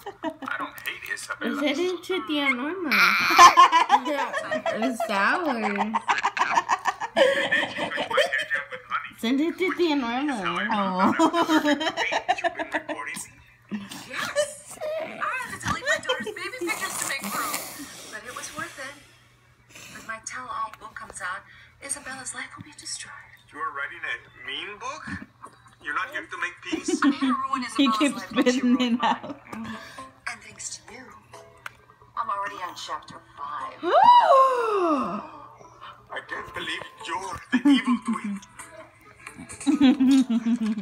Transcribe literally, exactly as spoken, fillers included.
I don't hate Isabella. Send it to Tia Norma. It's sour. Send it to Tia Norma. Oh. Yes. I had to delete my daughter's baby pictures to make room. But it was worth it. When my tell-all book comes out, Isabella's life will be destroyed. You are writing a mean book? You're not here to make peace? I'm here to ruin He Isabella's keeps life. But she spitting ruined it mine. out. And thanks to you, I'm already on chapter five. I can't believe you're the evil twin.